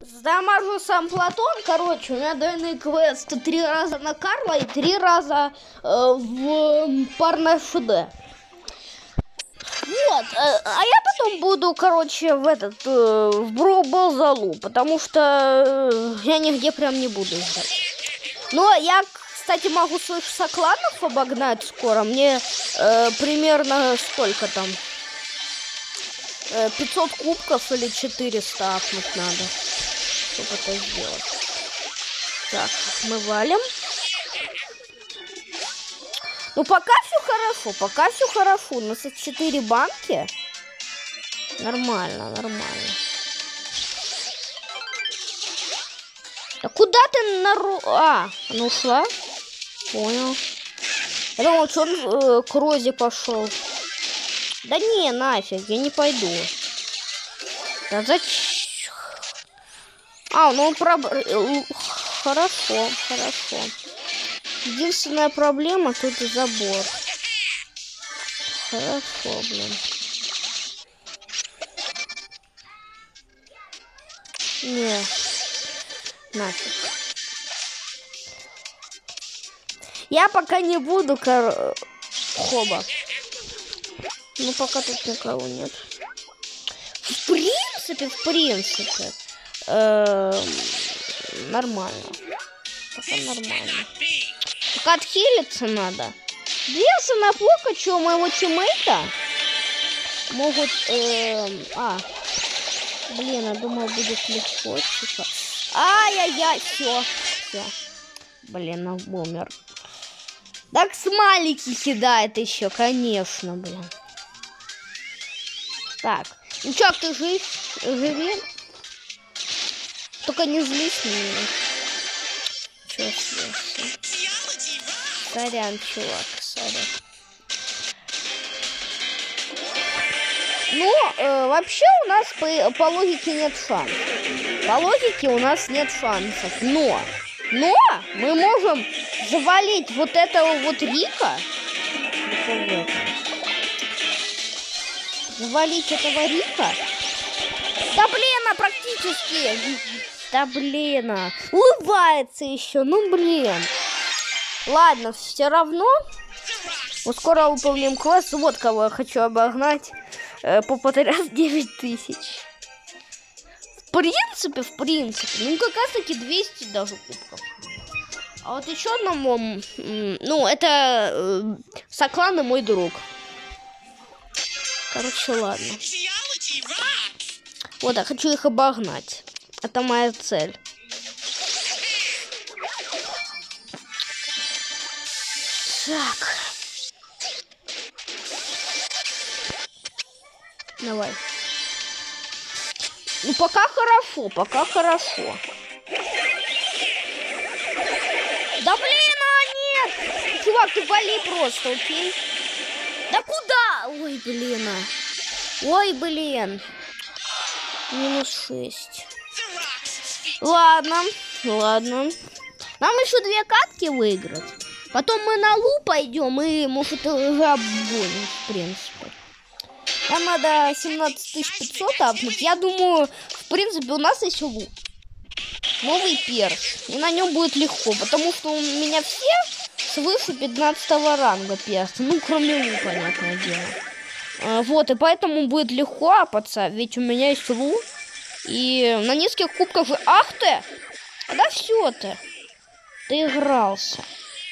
Дамажу сам Платон. Короче, у меня двойные квесты 3 раза на Карла и 3 раза в парное ФД. Вот, а я потом буду, короче, в Броубол залу, потому что я нигде прям не буду играть. Но я, кстати, могу своих сокланов обогнать скоро. Мне примерно сколько там? 500 кубков или 400 апнуть надо, чтобы это сделать. Так, мы валим. Ну, пока все хорошо. У нас 4 банки. Нормально. А куда ты она ушла? Понял. Я думал, что он к Розе пошел. Да не, нафиг, я не пойду. Да зачем? Ну хорошо. Единственная проблема тут забор. Хорошо, блин. Не. Нафиг. Я пока не буду, хоба. Ну, пока тут никого нет. В принципе. Нормально. Пока нормально. Только отхилиться надо. Две на Покачу моего тиммейта могут... Блин, я думал, будет легко. Типа. Ай-яй-яй, все. Блин, умер. Так смайлики кидает еще, конечно, блин. Так, ну чё, ты живи? Только не злись на меня. Чё слышно? Сорян, чувак, сорян. Ну, вообще у нас по логике нет шансов. По логике у нас нет шансов. Но мы можем завалить вот этого вот Рика. Завалить этого Рика. Да блин, практически. Да блин, улыбается еще. Ну блин. Ладно, все равно. Вот скоро выполним квест. Вот кого я хочу обогнать. По подряд 9000. В принципе. Ну, как раз таки 200 даже кубков. А вот еще одному... Ну, это Соклан и мой друг. Короче, ладно. Вот, я хочу их обогнать. Это моя цель. Так. Давай. Ну, пока хорошо. Да блин, нет! Чувак, ты вали просто, окей? Да куда? Ой, блин. -6. Ладно. Нам еще 2 катки выиграть. Потом мы на лу пойдем и, может, уже обгоним, в принципе. Нам надо 17500 апнуть. Я думаю, в принципе, у нас есть лу. Новый перс. И на нем будет легко, потому что у меня все свыше 15 ранга перса. Ну, кроме лу, понятное дело. Вот, и поэтому будет легко апаться, ведь у меня есть лу. И на низких кубках... Ах ты! Да все ты. Ты игрался.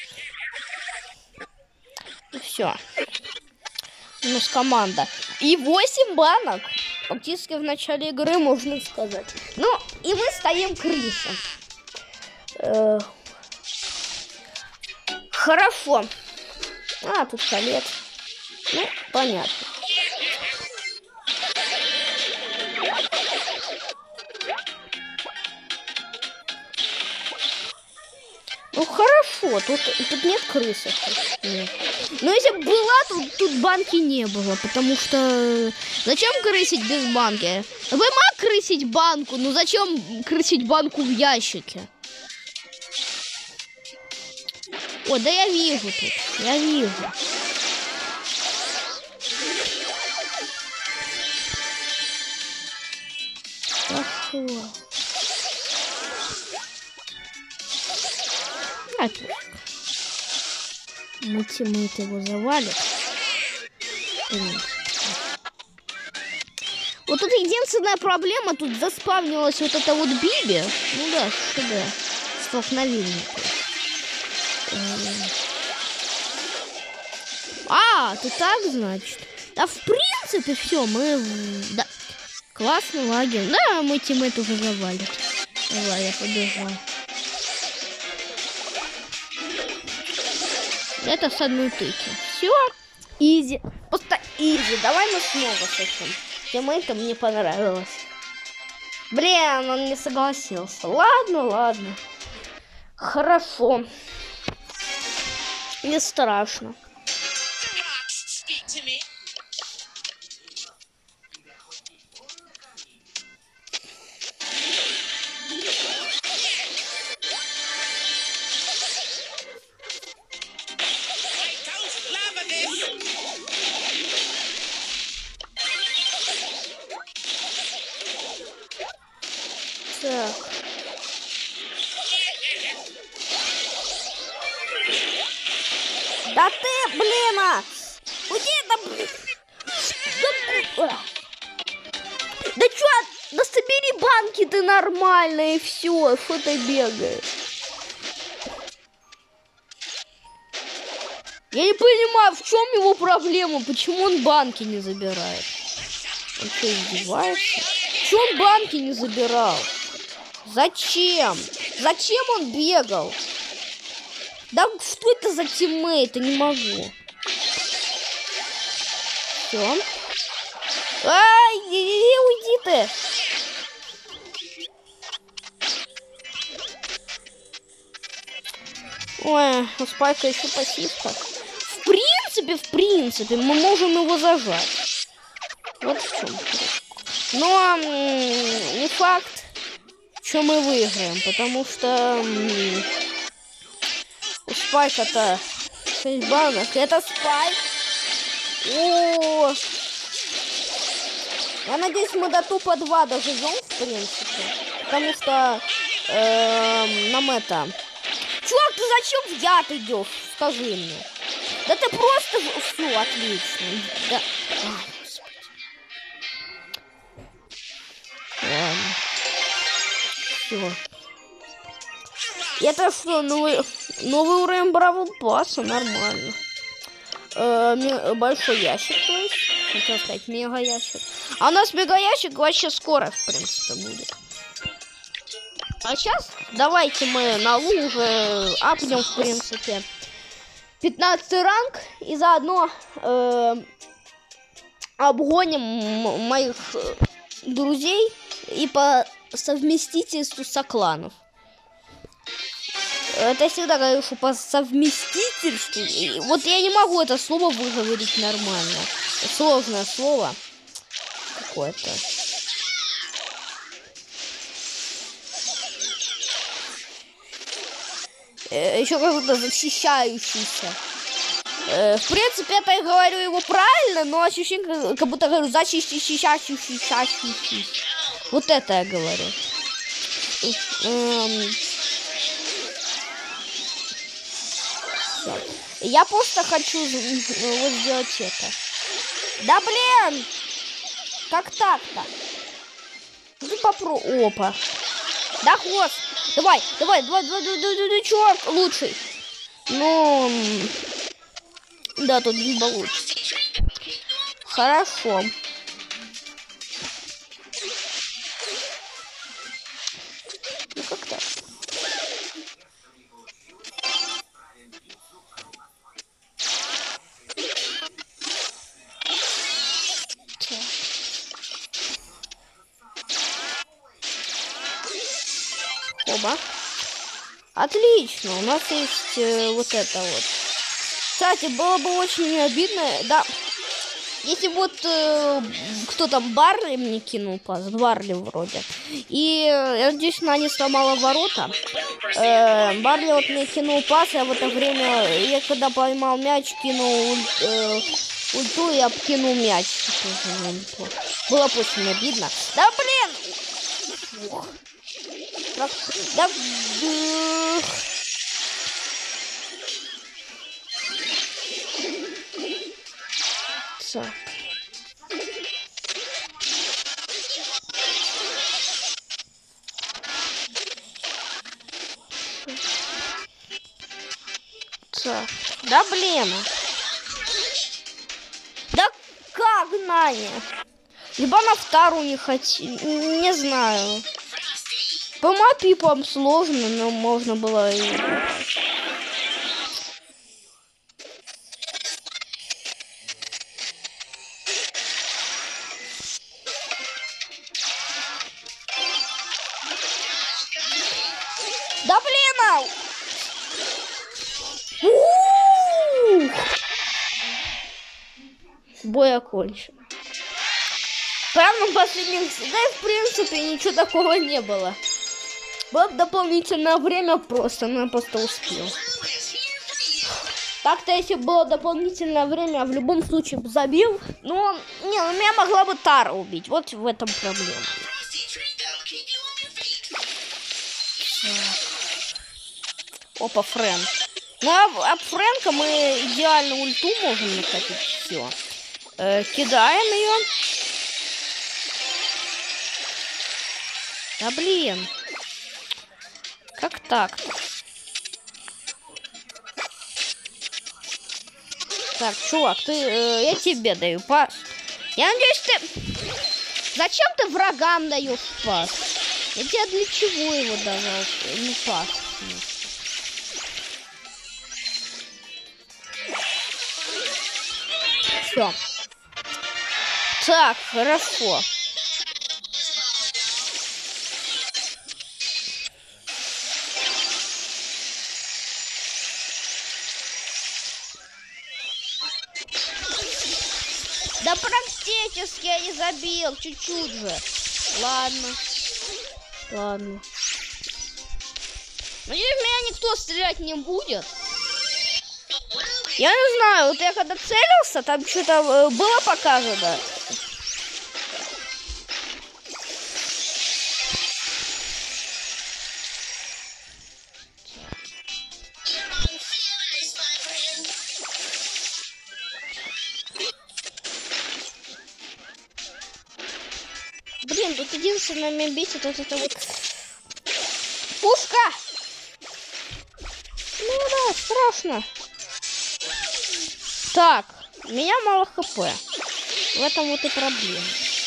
И все. У нас команда. И 8 банок. Практически в начале игры, можно сказать. Ну, и мы стоим крысом. Хорошо. Тут колец. Ну, понятно. Ну, хорошо. Тут нет крысы. Нет. Но если бы была, тут банки не было. Потому что... Зачем крысить без банки? Вы мог крысить банку, но зачем крысить банку в ящике? О, да я вижу тут. Я вижу. Хорошо. Отлично. Мультимейт его завалит. Вот тут единственная проблема, тут заспавнилась вот эта вот Биби. Ну да, сюда. Столкновение. А, ты так, значит? Да, в принципе, все, мы... Да. Классный лагерь. Да, мы тиммейт уже завалит. Давай, я побежал. Это с одной тыки. Все. Изи. Просто изи. Давай мы снова с этим. Тиммейтом мне понравилось. Блин, он не согласился. Ладно, ладно. Хорошо. Не страшно. Так. Да ты, блин, уйди, да чё, да собери банки ты нормально и все, что ты бегаешь? Я не понимаю, в чем его проблема, почему он банки не забирает? Он что, издевается? Чего он банки не забирал? Зачем? Зачем он бегал? Да что это за тиммейт? Я не могу. Все. Ай, уйди ты. Ой, у Спайка еще пассивка. В принципе, мы можем его зажать. Вот в чем. Но не факт, что мы выиграем, потому что у Спайка-то 6 банок. Это Спайк. О, я надеюсь, мы до тупо 2 доживем, в принципе. Потому что нам это... Чувак, ты зачем в яд идешь? Скажи мне. Да ты просто... Все, отлично. Да... Все. Это что, новый уровень Бравл Пасса? Нормально. Большой ящик, то есть. Хотел сказать, мега ящик. А у нас мега ящик вообще скоро, в принципе, будет. А сейчас давайте мы на Лу уже апнем, в принципе, 15 ранг. И заодно обгоним моих друзей и по совместительству сокланов. Это я всегда говорю, что по совместительству. И вот я не могу это слово выговорить нормально. Сложное слово какое-то. Еще как будто защищающийся. В принципе, это я говорю его правильно, но ощущение, как будто говорю защищающийся. Вот это я говорю. Я просто хочу вот сделать это. Да блин! Как так-то? Ну попробуй. Опа. Да хвост. Давай, чувак, лучший. Ну, да, тут не получится. Хорошо. Ну как так? Оба. Отлично, у нас есть вот это вот. Кстати, было бы очень обидно, да, если вот кто там, Барли мне кинул пас, Барли вроде. И я надеюсь, она не сломала ворота. Барли вот мне кинул пас, я в это время, я когда поймал мяч, кинул ульту, я кинул мяч. Было бы очень обидно. Да блин! Фух. Да... Так. Да блин. Да как Наня? Либо на вторую не хотел. Не знаю. По мапипам сложно, но можно было и... Да блин! Бой окончен. Прямо на последнем... Да и в принципе ничего такого не было. Было дополнительное время просто, но я просто успел. Так-то, если было дополнительное время, я в любом случае бы забил. Но, не, ну, меня могла бы Тара убить. Вот в этом проблема. Опа, Фрэнк. Ну, об Фрэнка мы идеально ульту можем накопить. Все. Кидаем ее. Да блин. Как так-то? Так, чувак, ты, я тебе даю пас. Я надеюсь, ты... Зачем ты врагам даешь пас? Я тебе для чего его давал? Ну, пас. Все. Так, хорошо. Да практически я не забил, чуть-чуть же. Ладно. Ладно. Надеюсь, меня никто стрелять не будет. Я не знаю, вот я когда целился, там что-то было показано. Блин, тут единственное меня бесит вот это вот пушка. Ну да, страшно. Так, у меня мало хп. В этом вот и проблема.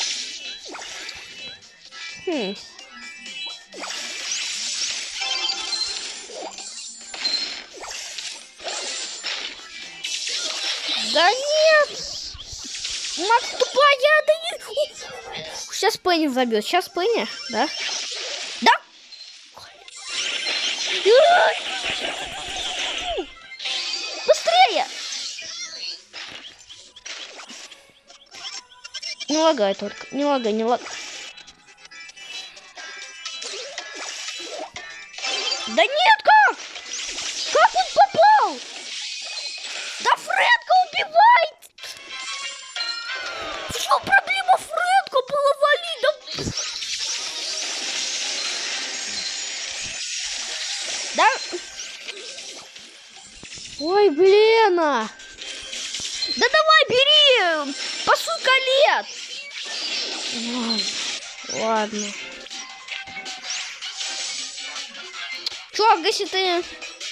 Да нет! Макс тупая, да нет! Сейчас Пенни забьет, сейчас Пенни, да? Да! Быстрее! Не лагай только, не лагай, не лагай. Да нет, как? Как он попал? Да Фрэнка убивает! Что проблема Фрэнка была валить? Да? Ой, блин! Да давай, бери! Пасуй колет! Ладно. Чувак, если ты...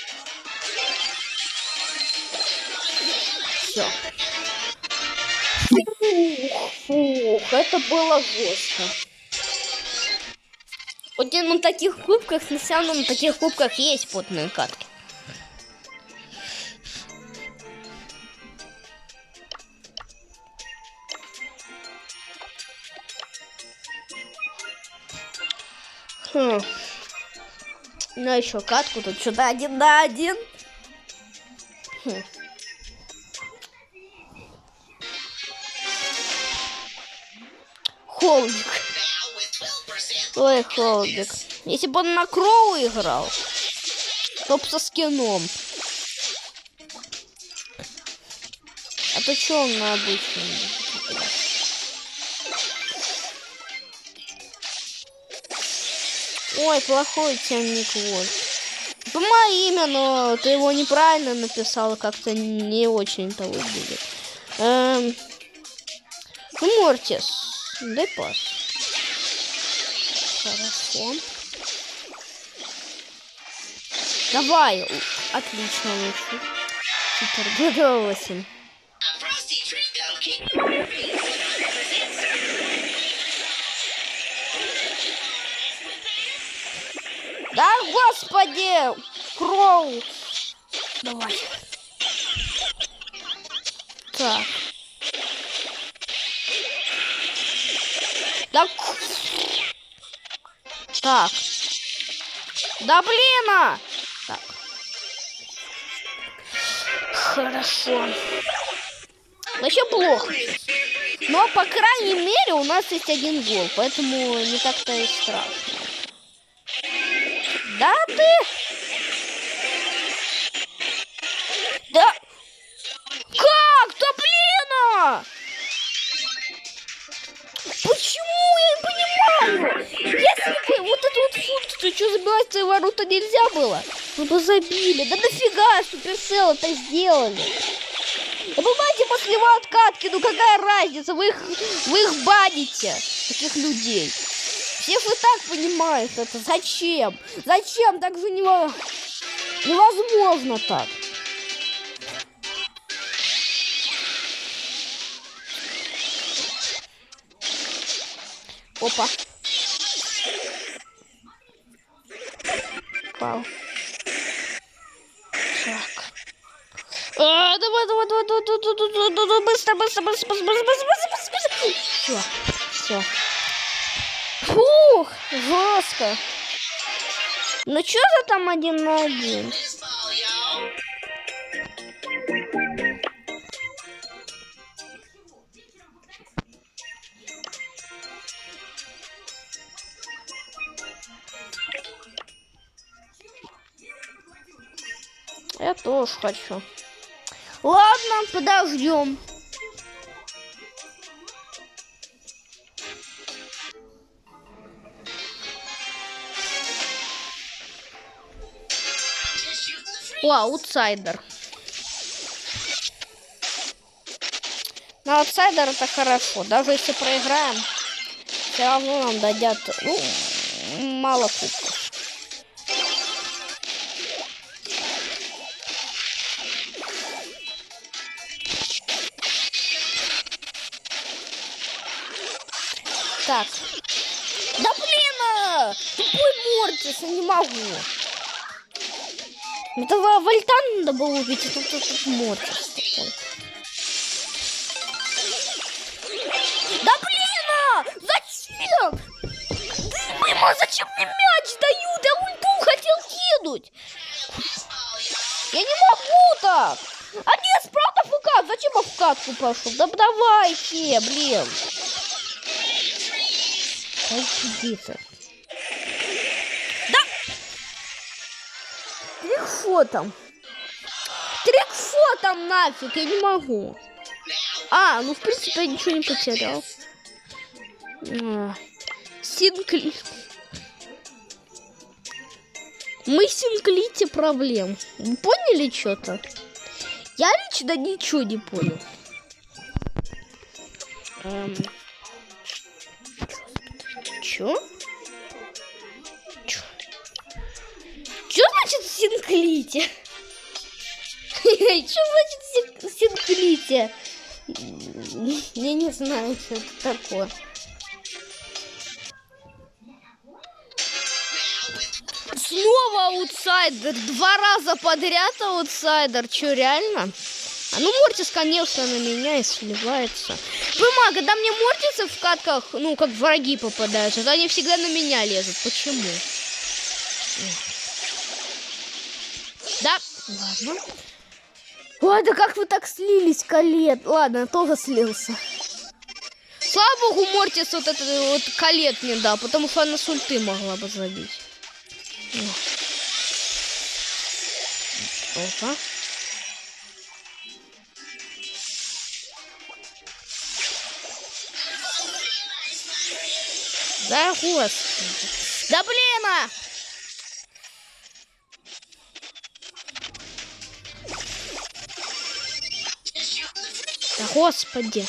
Все. Фух, это было жестко. Вот на таких кубках, на самом деле, на таких кубках есть потные катки. Ну, еще катку тут что-то 1 на 1. Холдик. Ой, Холдик. Если бы он на Кроу играл, топ со скином. А то что он на обычном? Ой, плохой темник вот. Помоги имя, но ты его неправильно написала, как-то не очень-то выглядит. Ну, Мортис, дай пас. Хорошо. Давай, отлично лучше. Супер, 2-8. Да, господи! Кроу! Давай. Так. Да... Так. Да блин! Так. Хорошо. Вообще плохо. Но, по крайней мере, у нас есть 1 гол. Поэтому не так-то и страшно. Да ты... Да... Как? Да блин! Почему? Я не понимаю. Если бы вот эту вот функцию, что забивать свои ворота нельзя было, мы бы забили. Да нафига Суперселл это сделали? Да понимаете, после его откатки, ну какая разница? Вы их баните, таких людей. Все же так понимают это. Зачем? Зачем? Так же невозможно так. Опа. Вау. Так. Давай, быстро. Все. Фух, жестко. Ну что за там 1 на 1? Я тоже хочу. Ладно, подождем. О, аутсайдер. Но аутсайдер это хорошо. Даже если проиграем, все равно нам дадят мало кубков. Так. Да блин! Тупой Мортис, я не могу. Этого Вольтана надо было убить, а тут Мортис такой. Да блин! Зачем? Зачем мне мяч дают? Я ульту хотел кинуть. Я не могу так. А нет, справа ФК. Зачем я в катку пошел? Да давайте, блин. Сидится. Да! Трикфотом. Трикфотом нафиг, я не могу. Ну в принципе я ничего не потерял. Синкли. Мы синклите проблем. Вы поняли что-то? Я лично ничего не понял. Чё? Чё значит синклите? Чё значит синклите? Я не знаю, что это такое. Снова аутсайдер. 2 раза подряд аутсайдер. Чё, реально? Ну, Мортис, конечно, на меня и сливается. Понимаю, когда мне Мортисы в катках, как враги попадаются, то они всегда на меня лезут. Почему? Да, ладно. Ой, да как вы так слились, Колет? Ладно, тоже слился. Слава богу, Мортис вот этот вот Колет не дал, потому что она с ульты могла бы забить. Опа. Да, господи. Да блин! Да господи.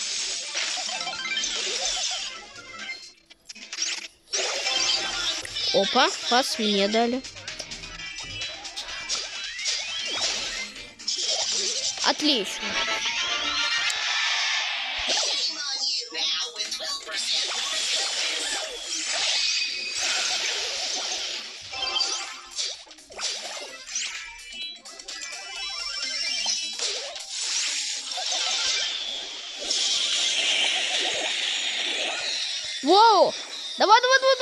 Опа, пас мне дали. Отлично. Воу! Давай.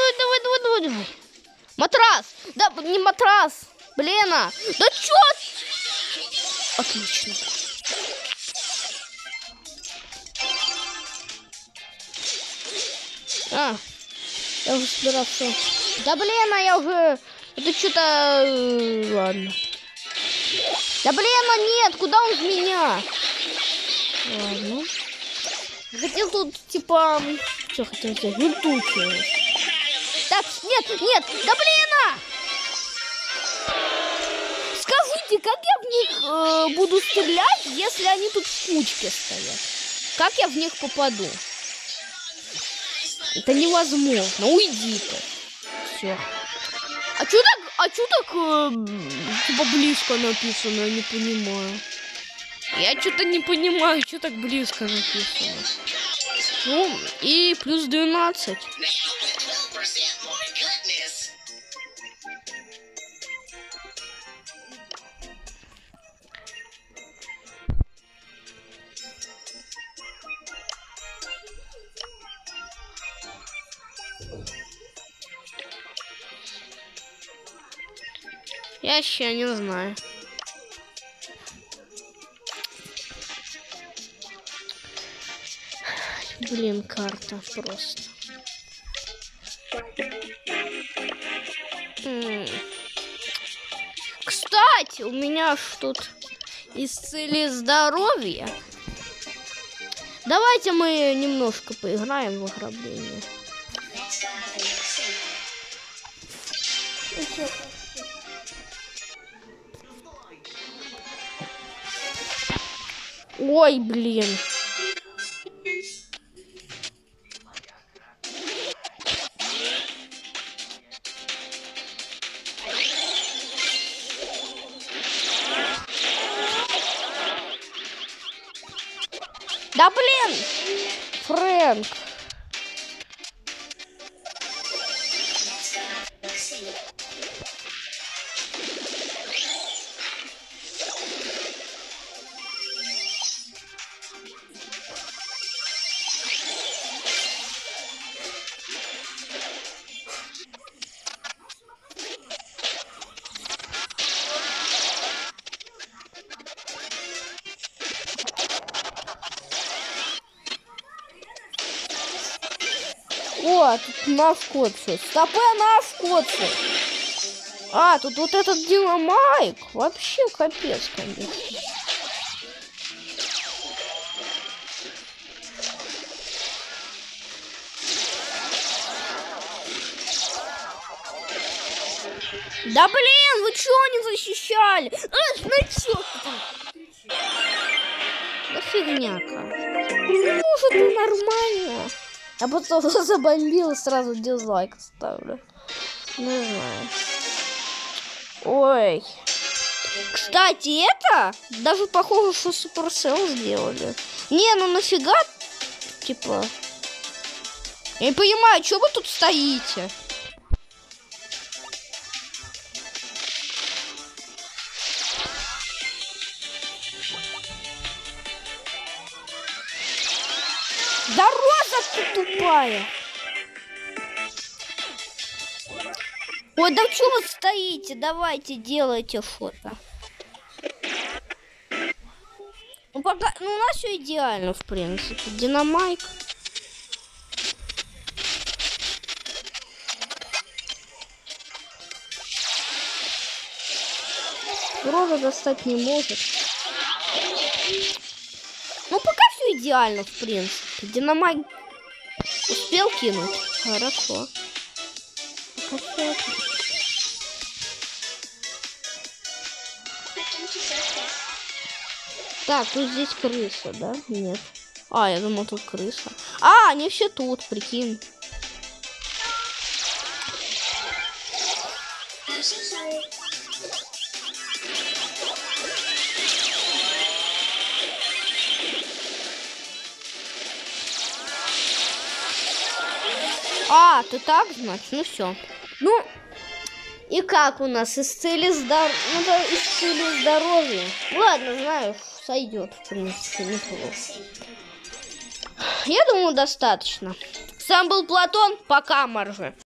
Матрас! Да, не матрас! Блин, да чё? Отлично. Я уже собирался. Да блин, я уже... Это что-то... Ладно. Да блин, нет, куда он в меня? Ладно. Хотел тут, типа... Что хотел сделать? Летучую. Так, нет, да блин! Скажите, как я в них буду стрелять, если они тут в кучке стоят? Как я в них попаду? Это невозможно. Уйди-ка. Все. А чё так типа близко написано? Я не понимаю. Я что-то не понимаю, что так близко написано. Ну, и плюс 12. Я еще не знаю. Блин, карта просто. Кстати, у меня что-то исцели здоровье. Давайте мы немножко поиграем в ограбление. Ой, блин. Да блин! Фрэнк. О, тут наш коцу. Стопэ, наш коцу. А, тут вот этот Динамайк. Вообще капец, конечно. Да блин, вы чё не защищали? Ну чё там? Да фигняка. Может, и нормально. Я просто забомбил и сразу дизлайк ставлю. Не знаю. Ой. Кстати, это даже похоже, что Supercell сделали. Не, ну нафига? Типа. Я не понимаю, что вы тут стоите? Да Роза ты тупая. Ой, да что вы стоите? Давайте делайте фото. Ну, пока, ну у нас все идеально, в принципе. Динамайк. Роза достать не может. Ну, пока все идеально, в принципе. Динамайк успел кинуть. Хорошо. Пока все. Так, тут здесь крыса, да? Нет. А, я думал, тут крыса. А, они все тут, прикинь. А, ты так, значит? Ну все. Ну, и как у нас? Исцели здоровье. Ладно, знаю, сойдет, в принципе, неплохо. Я думаю, достаточно. С вами был Платон. Пока, Маржа.